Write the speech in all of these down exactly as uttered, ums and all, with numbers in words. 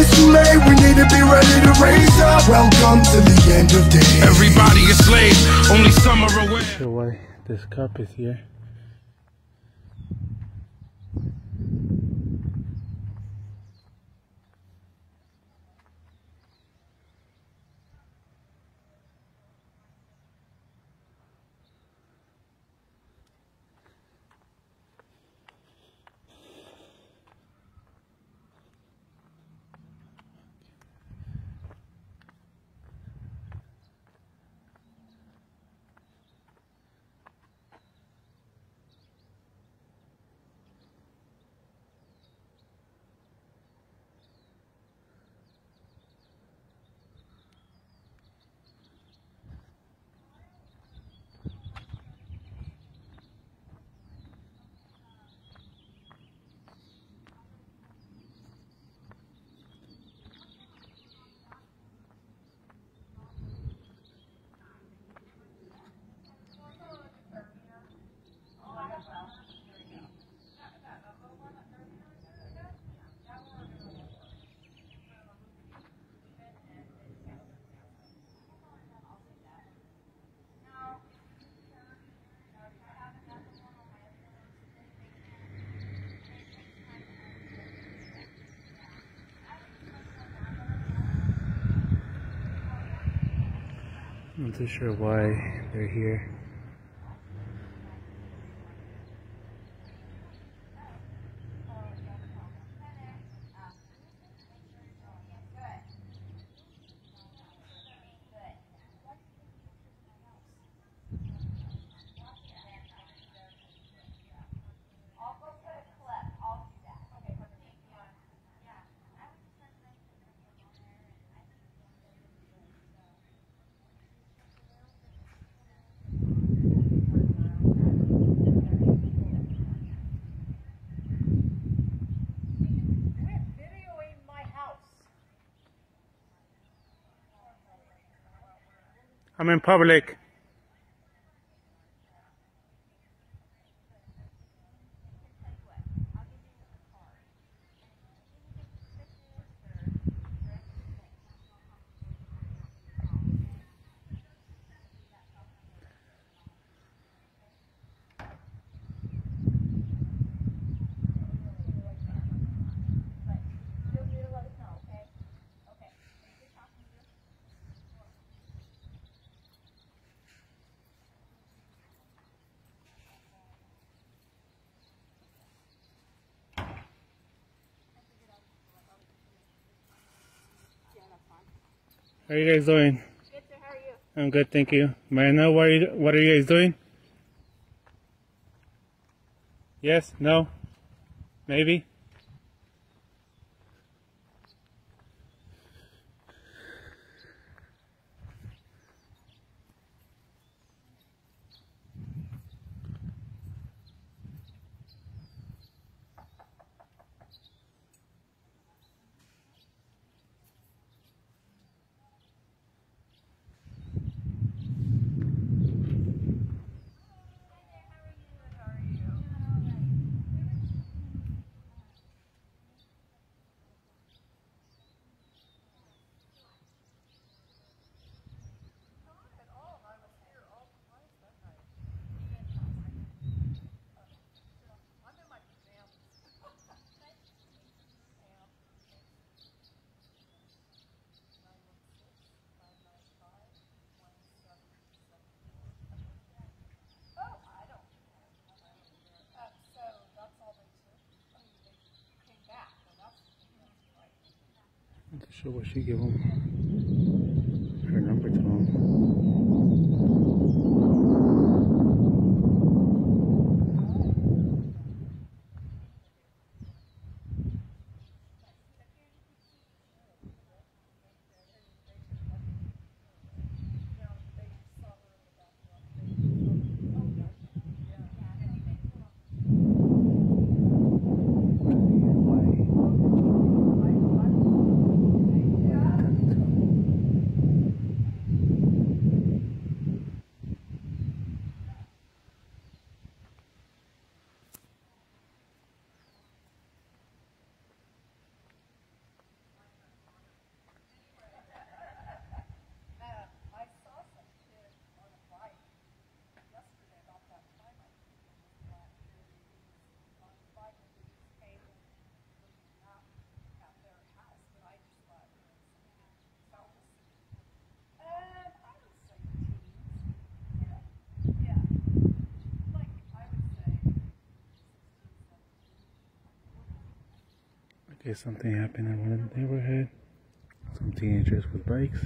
it's too late, we need to be ready to raise up. Welcome to the end of days. Everybody is slaves, only some are aware. Not sure why this cup is here. I'm not too sure why they're here. I'm in public. How are you guys doing? Good, sir. How are you? I'm good, thank you. May I know what are you, what are you guys doing? Yes? No? Maybe? I'm not sure what she gave him. Her number to him. guess something happened in one of the neighborhood. Some teenagers with bikes.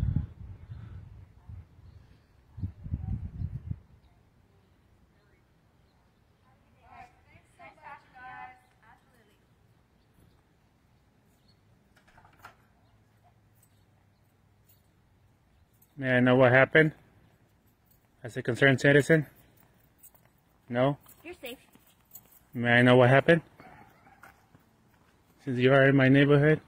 May I know what happened? As a concerned citizen? No? You're safe. May I know what happened? Since you are in my neighborhood?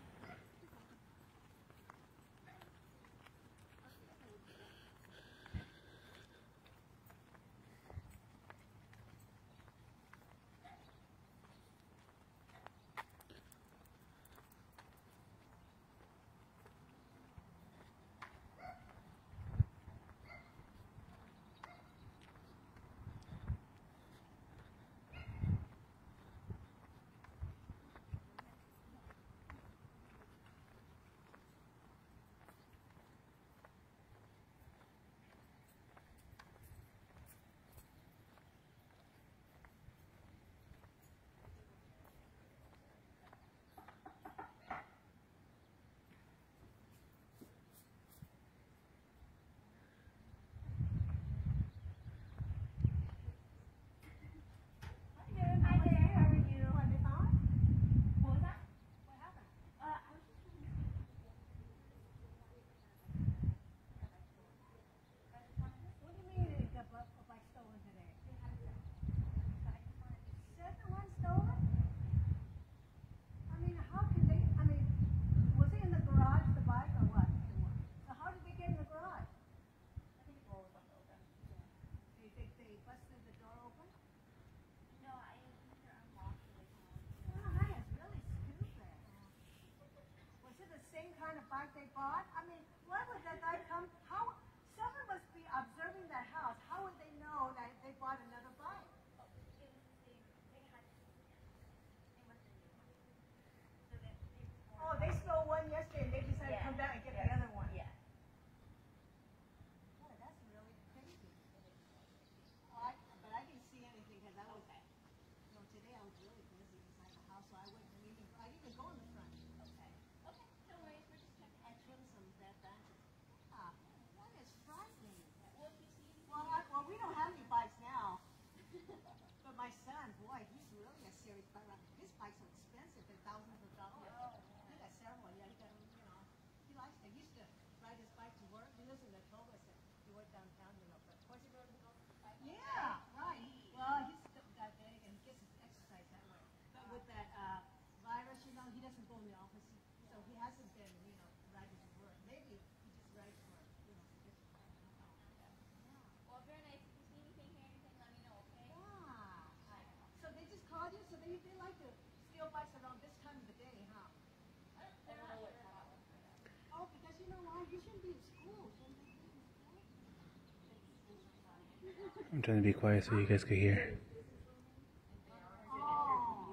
Bike they bought? I mean, why would that guy come? How? Someone must be observing that house. How would they know that they bought another bike? Oh, they stole one yesterday and they decided yeah. to come back and get yeah. the other one. Yeah. Boy, that's really crazy. Oh, I, but I didn't see anything because I was. Okay. No, today I was really busy inside the house, so I wouldn't even. I didn't even go in the front. Okay. Okay. No worries. We're just checking. I trimmed some dead branches. Ah, that is frightening. Well, if you see anything. Well, I, well, we don't have any bikes now. But my son, boy, he's really a serious bike rider. His bikes are expensive. They're thousands of dollars. Oh, he got several. Yeah, he got, you know, he likes to. He used to ride his bike to work. He lives in the Toba, so he worked downtown, you know. But of course, he rode his bike. Yeah, right. Well, he's diabetic and he gets his exercise that way. But with that uh, virus, you know, he doesn't go in the office, so he hasn't been, you know, riding to work. Maybe he just rides for, you know, to get to work. Well, very nice. If you see anything, hear anything, let me know, okay? Yeah. So they just called you? So they, they like to steal bikes around this time of the day, huh? I don't know what happened. Oh, because you know why? You shouldn't be in school. Shouldn't you be in school? I'm trying to be quiet so you guys can hear. Oh.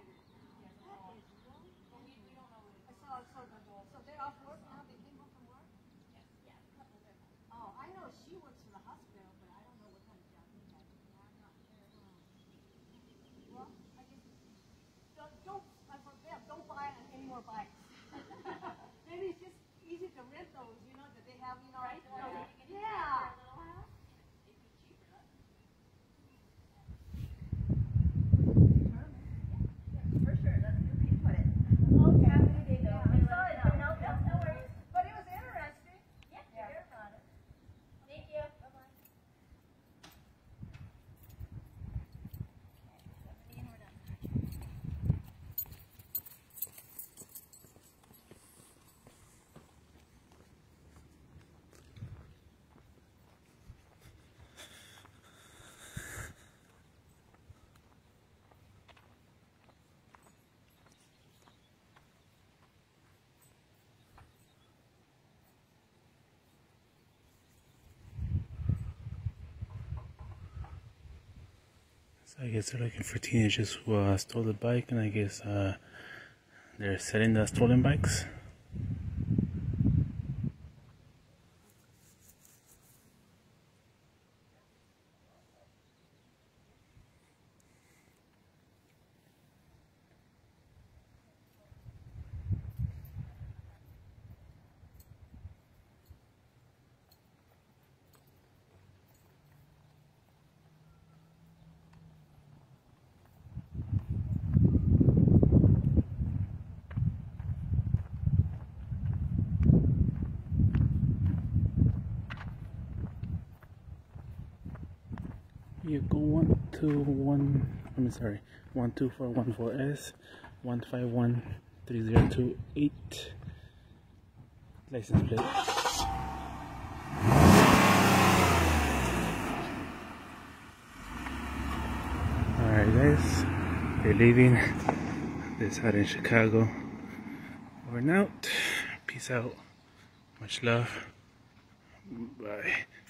So, so, so they're off work now? They came home from work? Oh, I know she works for the hospital, but I don't know what kind of job they have. I'm not sure. Well, I guess, don't, don't, I forget, don't buy any more bikes. Maybe it's just easy to rent those, you know, that they have, you know. Right? Yeah. Yeah. For sure. That's a good way to put it. Okay. Have a good day, though. Yeah. I saw it. No, no, no worries. But it was interesting. Yeah, yeah. Hear about it. Thank you. Bye-bye. Okay, and we're done. So I guess they're looking for teenagers who uh, stole the bike, and I guess uh, they're selling the stolen bikes. vehicle one two one. I'm sorry, one two four one four S one five one three zero two eight. License plate. Alright guys, we're leaving this out in Chicago. Over and out. Peace out. Much love. Bye.